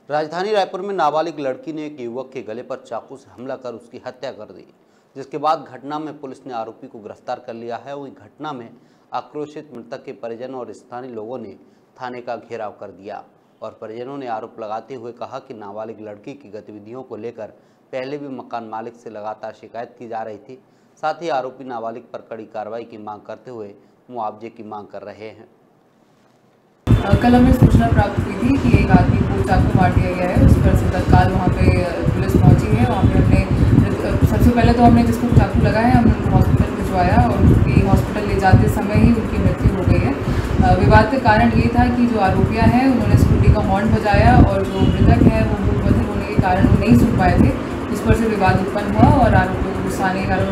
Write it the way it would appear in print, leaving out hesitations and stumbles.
राजधानी रायपुर में नाबालिग लड़की ने एक युवक के गले पर चाकू से हमला कर उसकी हत्या कर दी, जिसके बाद घटना में पुलिस ने आरोपी को गिरफ्तार कर लिया है। वहीं घटना में आक्रोशित मृतक के परिजनों और स्थानीय लोगों ने थाने का घेराव कर दिया और परिजनों ने आरोप लगाते हुए कहा कि नाबालिग लड़की की गतिविधियों को लेकर पहले भी मकान मालिक से लगातार शिकायत की जा रही थी। साथ ही आरोपी नाबालिग पर कड़ी कार्रवाई की मांग करते हुए मुआवजे की मांग कर रहे हैं। कल हमें सूचना प्राप्त हुई थी कि एक आदमी को चाकू मार दिया गया है। उस पर से तत्काल वहाँ पे पुलिस पहुँची है। वहाँ पे हमने सबसे पहले तो हमने जिसको चाकू लगाया है हमने उनको हॉस्पिटल भिजवाया और उसकी हॉस्पिटल ले जाते समय ही उनकी मृत्यु हो गई है। विवाद का कारण ये था कि जो आरोपियाँ हैं उन्होंने स्कूटी का हॉर्न बजाया और जो मृतक है वो मूक बधिर होने के कारण वो नहीं सुन पाए थे। इस पर से विवाद उत्पन्न हुआ और आरोपियों को गुस्सा आने के कारण